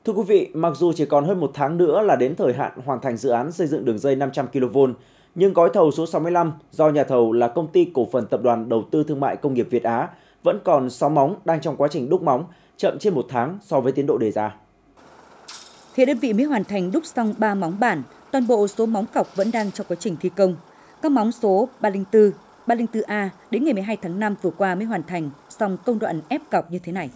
Thưa quý vị, mặc dù chỉ còn hơn một tháng nữa là đến thời hạn hoàn thành dự án xây dựng đường dây 500 kV, nhưng gói thầu số 65 do nhà thầu là Công ty Cổ phần Tập đoàn Đầu tư Thương mại Công nghiệp Việt Á vẫn còn 6 móng đang trong quá trình đúc móng, chậm trên một tháng so với tiến độ đề ra. Hiện đơn vị mới hoàn thành đúc xong 3 móng bản, toàn bộ số móng cọc vẫn đang trong quá trình thi công. Các móng số 304, 304A đến ngày 12 tháng 5 vừa qua mới hoàn thành xong công đoạn ép cọc như thế này.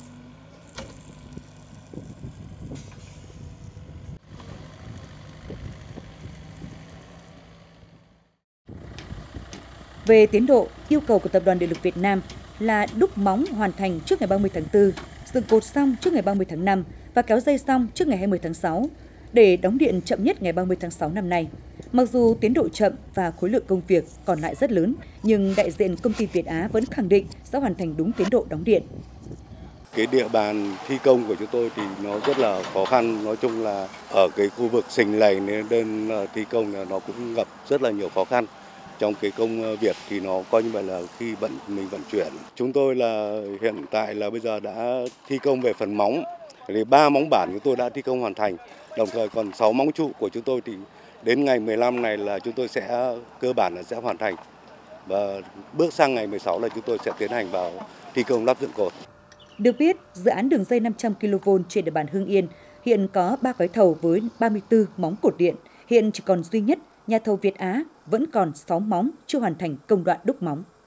Về tiến độ, yêu cầu của Tập đoàn Điện lực Việt Nam là đúc móng hoàn thành trước ngày 30 tháng 4, dựng cột xong trước ngày 30 tháng 5 và kéo dây xong trước ngày 20 tháng 6 để đóng điện chậm nhất ngày 30 tháng 6 năm nay. Mặc dù tiến độ chậm và khối lượng công việc còn lại rất lớn, nhưng đại diện công ty Việt Á vẫn khẳng định sẽ hoàn thành đúng tiến độ đóng điện. Cái địa bàn thi công của chúng tôi thì nó rất là khó khăn, nói chung là ở cái khu vực Sình Lầy nên đơn thi công là nó cũng gặp rất là nhiều khó khăn. Trong cái công việc thì nó coi như vậy là khi mình vận chuyển. Chúng tôi là hiện tại là bây giờ đã thi công về phần móng, thì 3 móng bản chúng tôi đã thi công hoàn thành, đồng thời còn 6 móng trụ của chúng tôi thì đến ngày 15 này là chúng tôi sẽ cơ bản là sẽ hoàn thành. Và bước sang ngày 16 là chúng tôi sẽ tiến hành vào thi công lắp dựng cột. Được biết, dự án đường dây 500 kV trên địa bàn Hưng Yên hiện có 3 gói thầu với 34 móng cột điện. Hiện chỉ còn duy nhất nhà thầu Việt Á vẫn còn 6 móng chưa hoàn thành công đoạn đúc móng.